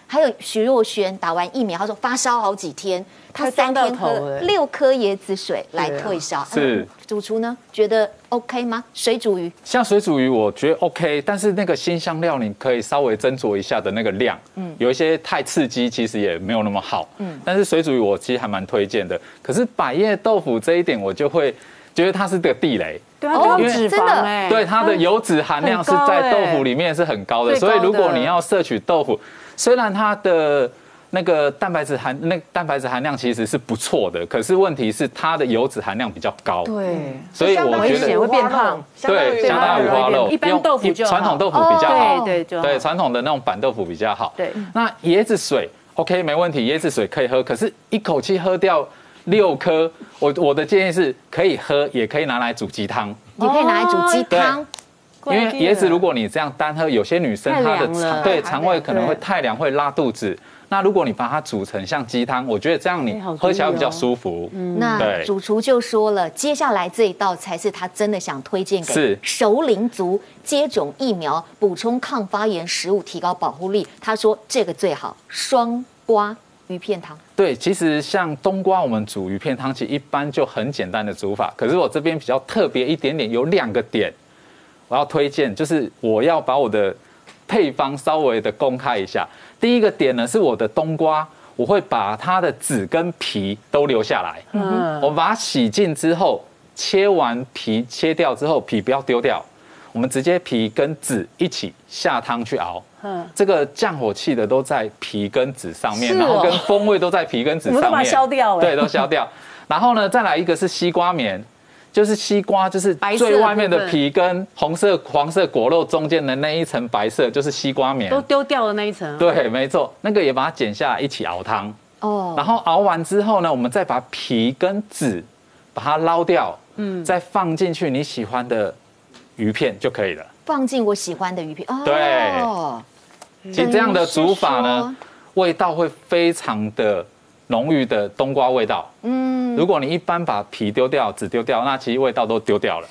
还有徐若瑄打完疫苗，她说发烧好几天，她三天快撞到头喝了六颗椰子水来退烧。 是嗯主厨呢觉得 OK 吗？水煮鱼像水煮鱼，我觉得 OK， 但是那个辛香料你可以稍微斟酌一下的那个量，嗯，有一些太刺激，其实也没有那么好，嗯，但是水煮鱼我其实还蛮推荐的。可是百叶豆腐这一点，我就会觉得它是个地雷， 对啊，高因为脂真的肪哎， 对它的油脂含量是在豆腐里面是很高的， 最高的所以如果你要摄取豆腐，虽然它的那个蛋白质含那蛋白质含量其实是不错的，可是问题是它的油脂含量比较高， 对， 所以我觉得会变胖， 对，相当于五花肉， 一般豆腐就好传统豆腐比较好， 对对就好对传统的那种板豆腐比较好。 对， 那椰子水 OK 没问题，椰子水可以喝，可是一口气喝掉六颗，我我的建议是可以喝，也可以拿来煮鸡汤， 也可以拿来煮鸡汤。 因为椰子如果你这样单喝，有些女生她的肠对肠胃可能会太凉，会拉肚子。那如果你把它煮成像鸡汤，我觉得这样你喝起来比较舒服。 那主厨就说了，接下来这一道才是他真的想推荐给是熟龄族接种疫苗，补充抗发炎食物，提高保护力。他说这个最好，双瓜鱼片汤。 对，其实像冬瓜，我们煮鱼片汤，其实一般就很简单的煮法。可是我这边比较特别一点点，有两个点我要推荐，就是我要把我的配方稍微的公开一下。第一个点呢，是我的冬瓜，我会把它的籽跟皮都留下来。嗯，我把它洗净之后，切完皮切掉之后，皮不要丢掉，我们直接皮跟籽一起下汤去熬。嗯，这个降火气的都在皮跟籽上面，然后跟风味都在皮跟籽上面， 我们都把它消掉， 对，都消掉。然后呢，再来一个是西瓜棉。就是西瓜，就是最外面的皮跟红色、黄色果肉中间的那一层白色，就是西瓜棉， 都丢掉的那一层。 对，没错，那个也把它剪下来一起熬汤。哦，然后熬完之后呢，我们再把皮跟籽把它捞掉，嗯，再放进去你喜欢的鱼片就可以了。 放进我喜欢的鱼片。哦， 对，其实这样的煮法呢，味道会非常的浓郁的冬瓜味道。嗯。如果你一般把皮丢掉、籽丢掉，那其实味道都丢掉了。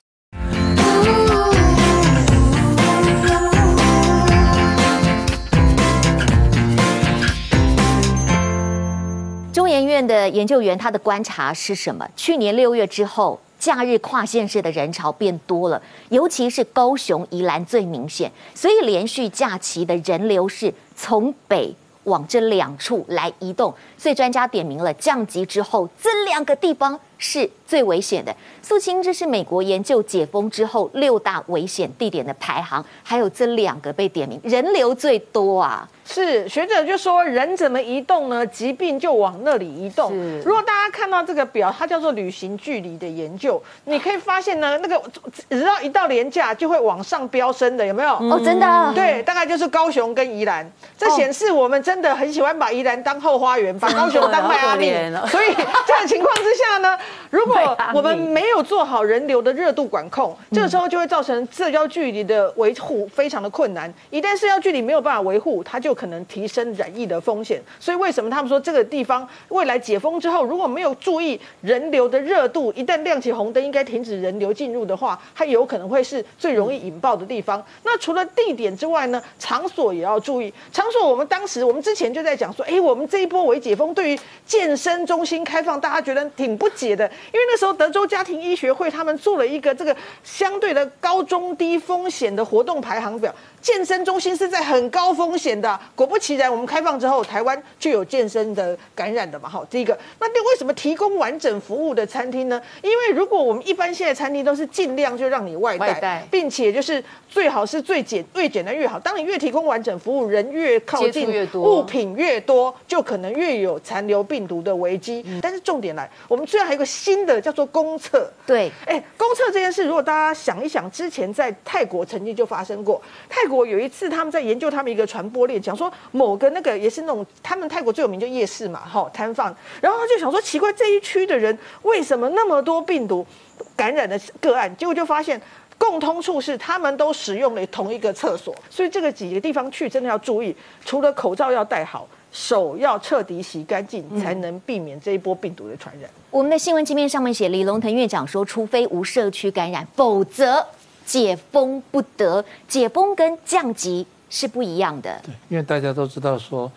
中研院的研究员他的观察是什么？去年六月之后，假日跨县市的人潮变多了，尤其是高雄、宜兰最明显，所以连续假期的人流是从北往这两处来移动，所以专家点名了，降级之后这两个地方是最危险的。素清，这是美国研究解封之后六大危险地点的排行，还有这两个被点名，人流最多啊。 是学者就说，人怎么移动呢？疾病就往那里移动。如果大家看到这个表，它叫做旅行距离的研究，你可以发现呢，那个只要一到连假就会往上飙升的，有没有？ 哦，真的。 对，大概就是高雄跟宜兰，这显示我们真的很喜欢把宜兰当后花园，把高雄当迈阿密。所以这样情况之下呢，如果我们没有做好人流的热度管控，这个时候就会造成社交距离的维护非常的困难。一旦社交距离没有办法维护，它就可能提升染疫的风险。所以为什么他们说这个地方未来解封之后，如果没有注意人流的热度，一旦亮起红灯应该停止人流进入的话，它有可能会是最容易引爆的地方。那除了地点之外呢，场所也要注意。场所我们当时我们之前就在讲说，哎，我们这一波微解封对于健身中心开放，大家觉得挺不解的，因为那时候德州家庭医学会他们做了一个这个相对的高中低风险的活动排行表，健身中心是在很高风险的。果不其然，我们开放之后，台湾就有健身的感染的嘛。好，第一个，那为什么提供完整服务的餐厅呢？因为如果我们一般现在餐厅都是尽量就让你外带，外带并且就是最好是最简越简单越好。当你越提供完整服务，人越靠近，物品越多，就可能越有残留病毒的危机。嗯、但是重点来，我们虽然还有一个新的叫做公测， 对， 哎，公测这件事，如果大家想一想，之前在泰国曾经就发生过。泰国有一次他们在研究他们一个传播链，讲说某个那个也是那种他们泰国最有名就夜市嘛，哈，摊贩，然后他就想说奇怪，这一区的人为什么那么多病毒感染的个案？结果就发现共通处是他们都使用了同一个厕所，所以这个几个地方去真的要注意，除了口罩要戴好，手要彻底洗干净，才能避免这一波病毒的传染。 我们的新闻界面上面写，李龙腾院长说，除非无社区感染，否则解封不得。解封跟降级是不一样的。 对，因为大家都知道说，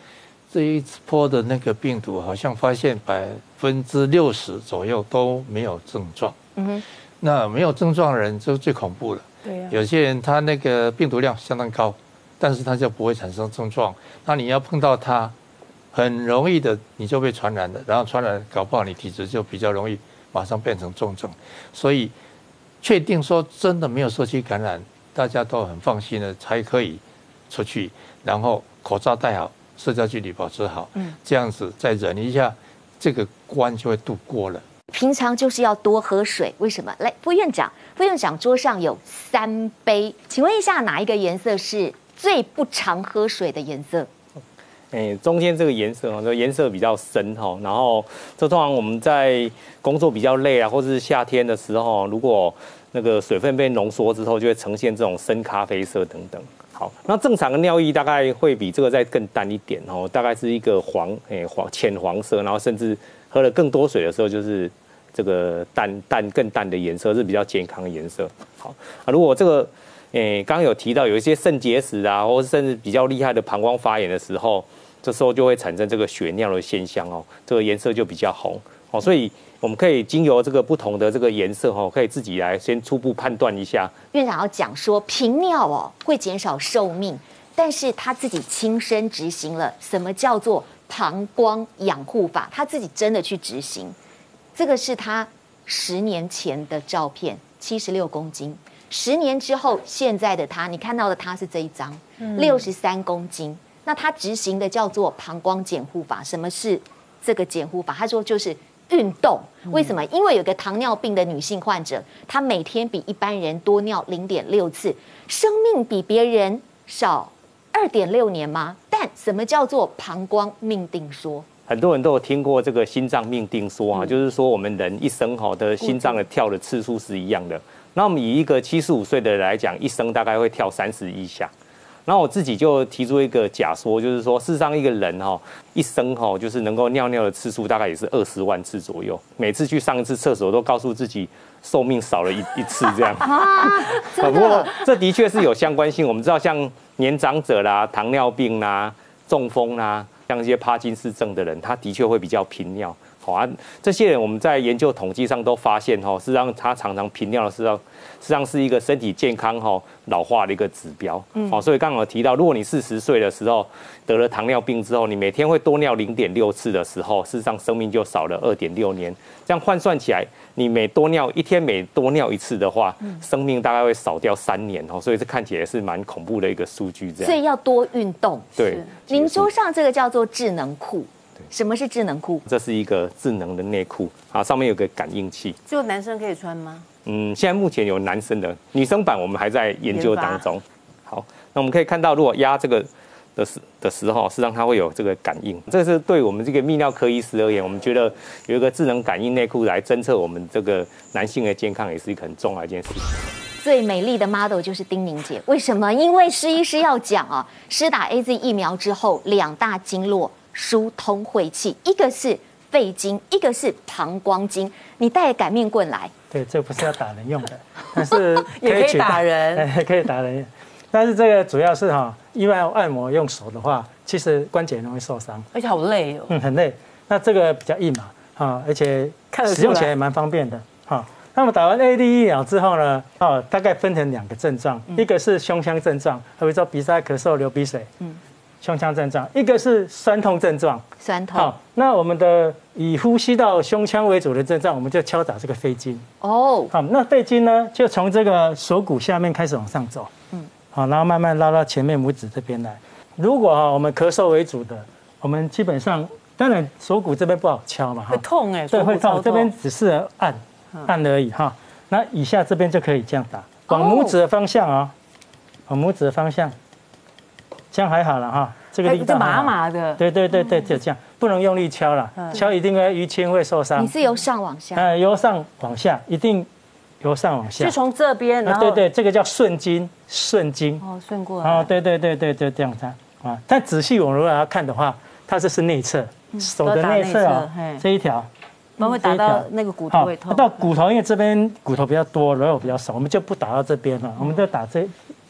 这一波的那个病毒，好像发现百分之六十左右都没有症状。嗯哼，那没有症状的人就最恐怖了。对呀、啊，有些人他那个病毒量相当高，但是他就不会产生症状。那你要碰到他，很容易的你就被传染了，然后传染搞不好你体质就比较容易马上变成重症。所以确定说真的没有社区感染，大家都很放心的才可以出去，然后口罩戴好。社交距离保持好，嗯，这样子再忍一下，这个关就会度过了。 平常就是要多喝水，为什么？来，副院长，副院长桌上有三杯，请问一下，哪一个颜色是最不常喝水的颜色？ 哎，中间这个颜色哦，这个颜色比较深哈，然后这通常我们在工作比较累啊，或者是夏天的时候，如果那个水分被浓缩之后，就会呈现这种深咖啡色等等。好，那正常的尿液大概会比这个再更淡一点哦，大概是一个黄诶黄浅黄色，然后甚至喝了更多水的时候，就是这个淡淡更淡的颜色，是比较健康的颜色。好啊，如果这个诶刚刚有提到有一些肾结石啊，或是甚至比较厉害的膀胱发炎的时候，这时候就会产生这个血尿的现象哦，这个颜色就比较红哦，所以我们可以经由这个不同的这个颜色哦，可以自己来先初步判断一下。 院长要讲说频尿哦会减少寿命，但是他自己亲身执行了什么叫做膀胱养护法，他自己真的去执行。这个是他十年前的照片，七十六公斤。十年之后，现在的他，你看到的他是这一张，六十三公斤。那他执行的叫做膀胱减护法。什么是这个减护法？他说就是运动。为什么？因为有个糖尿病的女性患者，她每天比一般人多尿零点六次，生命比别人少二点六年吗？但什么叫做膀胱命定说？ 很多人都有听过这个心脏命定说啊，嗯、就是说我们人一生哈的心脏的跳的次数是一样的。那我们以一个七十五岁的人来讲，一生大概会跳三十一下。然后我自己就提出一个假说，就是说，事实上一个人哈一生哈就是能够尿尿的次数大概也是二十万次左右。每次去上一次厕所都告诉自己寿命少了一一次这样。啊，不过这的确是有相关性。我们知道像年长者啦、糖尿病啦、中风啦，像一些帕金氏症的人，他的确会比较频尿。好啊，这些人我们在研究统计上都发现哈，事实上他常常频尿的时候，实际上是一个身体健康哈老化的一个指标。嗯，好，所以刚刚有提到，如果你四十岁的时候得了糖尿病之后，你每天会多尿零点六次的时候，事实上生命就少了二点六年。这样换算起来，你每多尿一天每多尿一次的话，嗯、生命大概会少掉三年哦。所以这看起来是蛮恐怖的一个数据。这样， 所以要多运动。 对， 您桌上这个叫做智能裤。什么是智能裤？ 这是一个智能的内裤，啊，上面有个感应器。 只有男生可以穿吗？ 嗯，现在目前有男生的，女生版我们还在研究当中。好，那我们可以看到，如果压这个的时的时候，实际上它会有这个感应。这是对我们这个泌尿科医师而言，我们觉得有一个智能感应内裤来侦测我们这个男性的健康，也是一个很重要的一件事情。 最美丽的 model 就是丁宁姐，为什么？因为施医师要讲啊，施打 A Z 疫苗之后，两大经络疏通晦气，一个是肺经，一个是膀胱经。你带擀面棍来， 对，这不是要打人用的，但是也可以打人， 可以打人。但是这个主要是哈，一般按摩用手的话，其实关节容易受伤， 而且好累哦。 嗯，很累。那这个比较硬嘛，哈，而且使用起来也蛮方便的，哈。那么打完 A D 疫苗之后呢，哦，大概分成两个症状，嗯、一个是胸腔症状，比如说鼻塞、咳嗽、流鼻水，嗯。胸腔症状，一个是酸痛症状， 酸痛。 好，那我们的以呼吸道胸腔为主的症状，我们就敲打这个肺经。哦，好，那肺经呢，就从这个锁骨下面开始往上走，嗯，好，然后慢慢拉到前面拇指这边来。如果哈我们咳嗽为主的，我们基本上当然锁骨这边不好敲嘛， 会痛哎， 对，会痛，这边只是按按而已哈。那以下这边就可以这样打，往拇指的方向啊，往拇指的方向。这样还好了哈，这个力道麻麻的。 对对对对，就这样，不能用力敲了，敲一定会淤青会受伤。 你是由上往下？ 呃，由上往下，一定由上往下。 就从这边，然后对对，这个叫顺经，顺经。 哦，顺过来。 哦，对对对对对，这样子啊。但仔细我们如果要看的话，它这是内侧，手的内侧啊，这一条。 我们会打到那个骨头会痛。 到骨头，因为这边骨头比较多，肉比较少，我们就不打到这边了，我们就打这。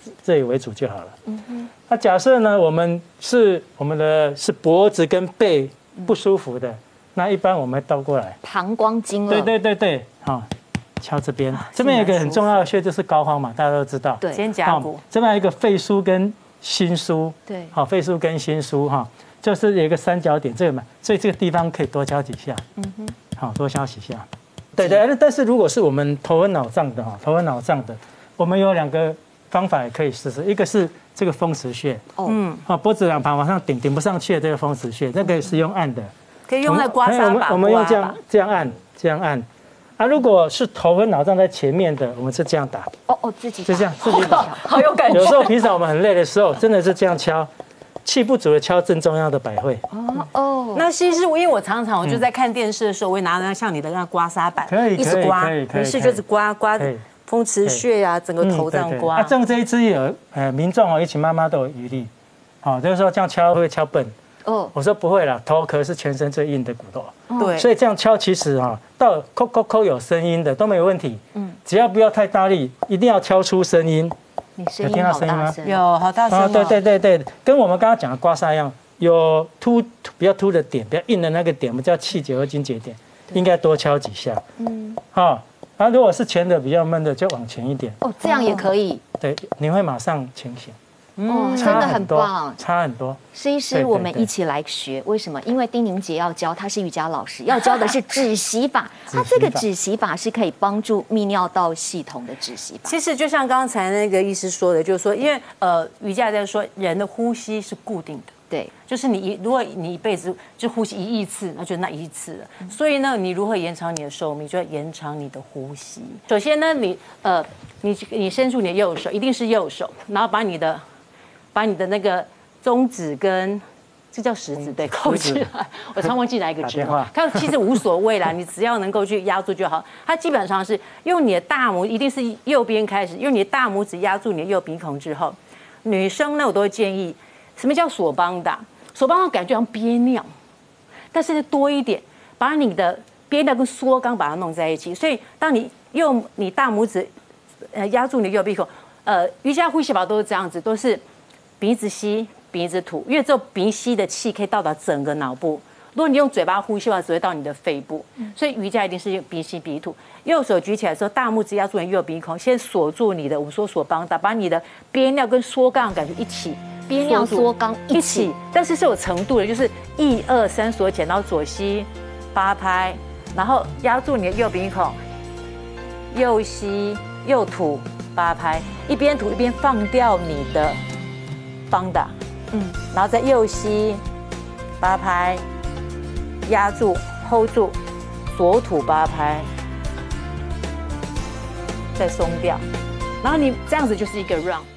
这里为主就好了。嗯哼。那假设呢，我们是我们的是脖子跟背不舒服的，那一般我们倒过来， 膀胱经络。 对对对对，好，敲这边，这边有一个很重要的穴就是膏肓嘛，大家都知道。 对， 肩胛骨。 这边有一个肺腧跟心腧。 对。 好，肺腧跟心腧哈，就是有一个三角点，这个嘛，所以这个地方可以多敲几下。嗯哼。好，多敲几下。对对，但是如果是我们头昏脑胀的哈，头昏脑胀的，我们有两个方法也可以试试，一个是这个风池穴，哦，嗯，好，脖子两旁往上顶，顶不上去的这个风池穴，那个是用按的， 可以用来刮痧吧？ 我们用这样这样按，这样按。啊，如果是头昏脑胀在前面的，我们是这样打。 哦哦，自己就这样自己打， 好有感觉。 有时候平常我们很累的时候，真的是这样敲。气不足的敲正中央的百会。 哦哦，那其实因为我常常我就在看电视的时候，我会拿那像你的那刮痧板， 可以一直刮， 没事就是刮刮风池穴呀，整个头这样刮。 啊，正这一支有呃民众哦，一起妈妈都有疑虑，好，就是说这样敲会不会敲笨？哦，我说不会啦，头壳是全身最硬的骨头， 对， 所以这样敲其实哈，到扣扣扣有声音的都没有问题，嗯，只要不要太大力，一定要敲出声音。 你声音好大声， 有好大声哦！ 对对对对，跟我们刚刚讲的刮痧一样，有凸比较凸的点，比较硬的那个点，我们叫气结和筋结点，应该多敲几下。嗯，好，然后如果是前的比较闷的，就往前一点。 哦，这样也可以。 对，你会马上清醒。 哦，真的很棒， 差很多。 施医师，我们一起来学，为什么？因为丁宁杰要教，他是瑜伽老师，要教的是止息法。他这个止息法是可以帮助泌尿道系统的止息法。 其实就像刚才那个医师说的，就是说，因为呃，瑜伽在说人的呼吸是固定的， 对， 就是你一如果你一辈子就呼吸一亿次，那就那一次了。嗯、所以呢，你如何延长你的寿命，就要延长你的呼吸。首先呢，你呃，你你伸出你的右手，一定是右手，然后把你的把你的那个中指跟这叫食指对扣起来，我常忘记哪一个指。看其实无所谓啦，你只要能够去压住就好。它基本上是用你的大拇，一定是右边开始，用你的大拇指压住你的右鼻孔之后，女生呢我都会建议，什么叫索邦达？索邦达感觉像憋尿，但是多一点，把你的憋尿跟缩肛把它弄在一起。所以当你用你大拇指呃压住你的右鼻孔，呃，瑜伽呼吸法都是这样子，都是。鼻子吸，鼻子吐，因为只有鼻吸的气可以到达整个脑部。如果你用嘴巴呼吸的话，只会到你的肺部。所以瑜伽一定是用鼻吸鼻吐。右手举起来的时候，大拇指压住你右鼻孔，先锁住你的，我们说锁邦达，把你的憋尿跟缩肛感觉一起， 憋尿缩肛一起， 但是是有程度的，就是一二三锁起来，然后左吸八拍，然后压住你的右鼻孔，右吸右吐八拍，一边吐一边放掉你的。邦达，嗯，然后再右吸八拍，压住 hold 住，左吐八拍，再松掉，然后你这样子就是一个 run。